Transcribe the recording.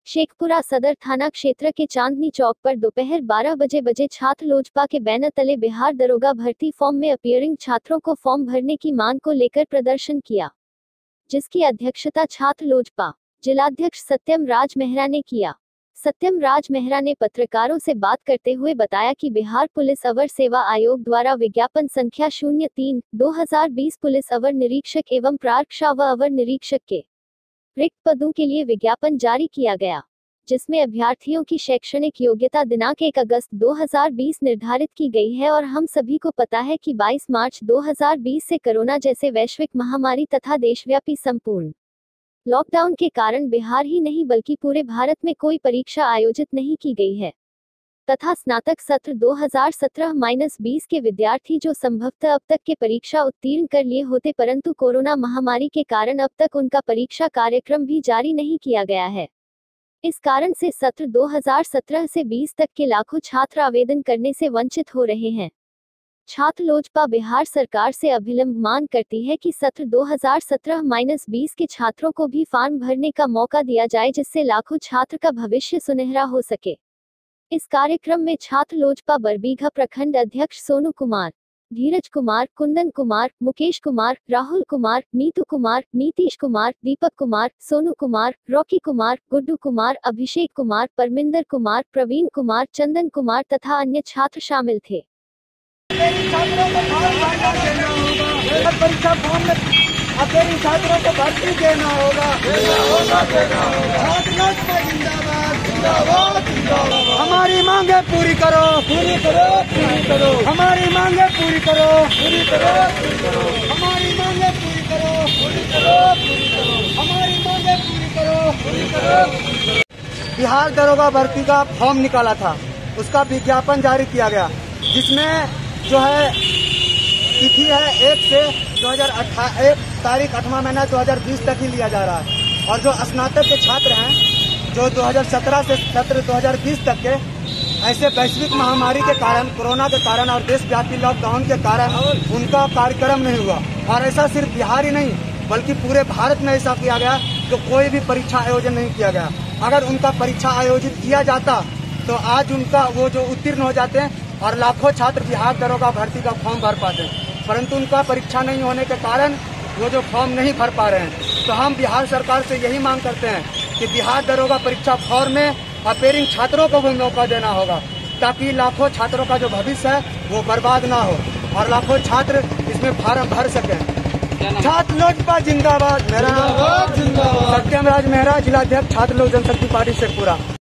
शेखपुरा सदर थाना क्षेत्र के चांदनी चौक पर दोपहर 12 बजे छात्र लोजपा के बैनर तले बिहार दरोगा भर्ती फॉर्म में अपीयरिंग छात्रों को फॉर्म भरने की मांग को लेकर प्रदर्शन किया, जिसकी अध्यक्षता छात्र लोजपा जिलाध्यक्ष सत्यम राज मेहरा ने किया। सत्यम राज मेहरा ने पत्रकारों से बात करते हुए बताया कि बिहार पुलिस अवर सेवा आयोग द्वारा विज्ञापन संख्या 03/2020 पुलिस अवर निरीक्षक एवं प्रारक्षक व अवर निरीक्षक के रिक्त पदों के लिए विज्ञापन जारी किया गया, जिसमें अभ्यर्थियों की शैक्षणिक योग्यता दिनांक 1 अगस्त 2020 निर्धारित की गई है और हम सभी को पता है कि 22 मार्च 2020 से कोरोना जैसे वैश्विक महामारी तथा देशव्यापी संपूर्ण लॉकडाउन के कारण बिहार ही नहीं बल्कि पूरे भारत में कोई परीक्षा आयोजित नहीं की गई है तथा स्नातक सत्र 2017-20 के विद्यार्थी जो संभवतः अब तक के परीक्षा उत्तीर्ण कर लिए होते, परंतु कोरोना महामारी के कारण अब तक उनका परीक्षा कार्यक्रम भी जारी नहीं किया गया है। इस कारण से सत्र 2017 से 20 तक के लाखों छात्र आवेदन करने से वंचित हो रहे हैं। छात्र लोजपा बिहार सरकार से अभिलंब मांग करती है कि सत्र 2017-20 के छात्रों को भी फॉर्म भरने का मौका दिया जाए, जिससे लाखों छात्र का भविष्य सुनहरा हो सके। इस कार्यक्रम में छात्र लोजपा बरबीघा प्रखंड अध्यक्ष सोनू कुमार, धीरज कुमार, कुंदन कुमार, मुकेश कुमार, राहुल कुमार, नीतू कुमार, नीतीश कुमार, दीपक कुमार, सोनू कुमार, रॉकी कुमार, गुड्डू कुमार, अभिषेक कुमार, परमिंदर कुमार, प्रवीण कुमार, चंदन कुमार तथा अन्य छात्र शामिल थे। छात्रों को भर्ती देना होगा। हमारी मांगे पूरी करो, पूरी करो, पूरी करो। हमारी मांगे पूरी करो, पूरी करो, पूरी करो। हमारी मांगे पूरी करो, पूरी करो, पूरी करो। हमारी मांगे पूरी करो, पूरी करो। बिहार दरोगा भर्ती का फॉर्म निकाला था, उसका विज्ञापन जारी किया गया, जिसमें जो है तिथि है 1 से 2018 तारीख 8वां महीना 2020 तक ही लिया जा रहा है। और जो स्नातक के छात्र हैं, जो 2017 से सत्र 2020 तक के ऐसे वैश्विक महामारी के कारण, कोरोना के कारण और देशव्यापी लॉकडाउन के कारण उनका कार्यक्रम नहीं हुआ। और ऐसा सिर्फ बिहार ही नहीं बल्कि पूरे भारत में ऐसा किया गया तो कोई भी परीक्षा आयोजन नहीं किया गया। अगर उनका परीक्षा आयोजित किया जाता तो आज उनका वो जो उत्तीर्ण हो जाते हैं और लाखों छात्र बिहार दरोगा भर्ती का फॉर्म भर पाते हैं, परंतु उनका परीक्षा नहीं होने के कारण वो जो फॉर्म नहीं भर पा रहे हैं। तो हम बिहार सरकार से यही मांग करते हैं कि बिहार दरोगा परीक्षा फॉर्म में अपीयरिंग छात्रों को भी मौका देना होगा, ताकि लाखों छात्रों का जो भविष्य है वो बर्बाद ना हो और लाखों छात्र इसमें फॉर्म भर सकें। छात्र लोजपा जिंदाबाद। मेरा सत्यम राज मेहरा, जिलाध्यक्ष छात्र लोक जनशक्ति पार्टी शेखपुरा।